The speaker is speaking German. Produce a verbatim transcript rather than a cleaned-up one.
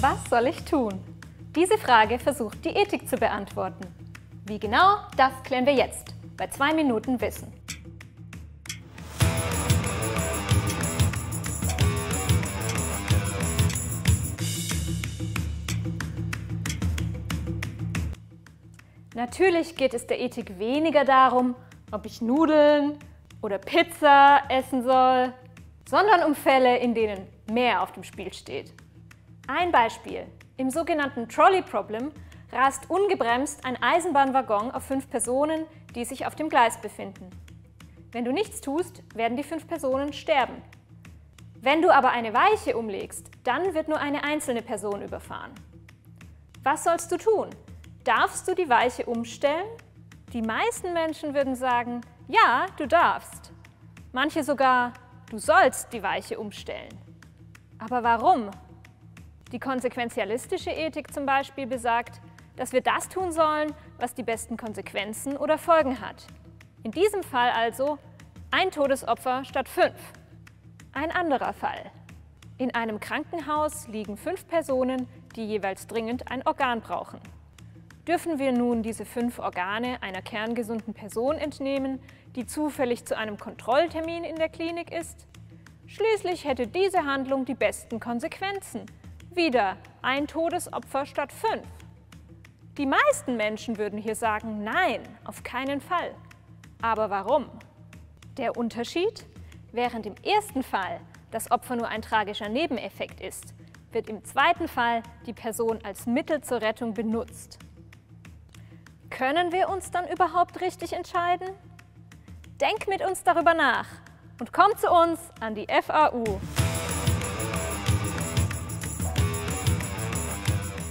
Was soll ich tun? Diese Frage versucht die Ethik zu beantworten. Wie genau, das klären wir jetzt bei zwei Minuten Wissen. Natürlich geht es der Ethik weniger darum, ob ich Nudeln oder Pizza essen soll, sondern um Fälle, in denen mehr auf dem Spiel steht. Ein Beispiel: Im sogenannten Trolley Problem rast ungebremst ein Eisenbahnwaggon auf fünf Personen, die sich auf dem Gleis befinden. Wenn du nichts tust, werden die fünf Personen sterben. Wenn du aber eine Weiche umlegst, dann wird nur eine einzelne Person überfahren. Was sollst du tun? Darfst du die Weiche umstellen? Die meisten Menschen würden sagen, ja, du darfst. Manche sogar, du sollst die Weiche umstellen. Aber warum? Die konsequentialistische Ethik zum Beispiel besagt, dass wir das tun sollen, was die besten Konsequenzen oder Folgen hat. In diesem Fall also ein Todesopfer statt fünf. Ein anderer Fall. In einem Krankenhaus liegen fünf Personen, die jeweils dringend ein Organ brauchen. Dürfen wir nun diese fünf Organe einer kerngesunden Person entnehmen, die zufällig zu einem Kontrolltermin in der Klinik ist? Schließlich hätte diese Handlung die besten Konsequenzen. Wieder ein Todesopfer statt fünf. Die meisten Menschen würden hier sagen, nein, auf keinen Fall. Aber warum? Der Unterschied? Während im ersten Fall das Opfer nur ein tragischer Nebeneffekt ist, wird im zweiten Fall die Person als Mittel zur Rettung benutzt. Können wir uns dann überhaupt richtig entscheiden? Denk mit uns darüber nach und komm zu uns an die F A U.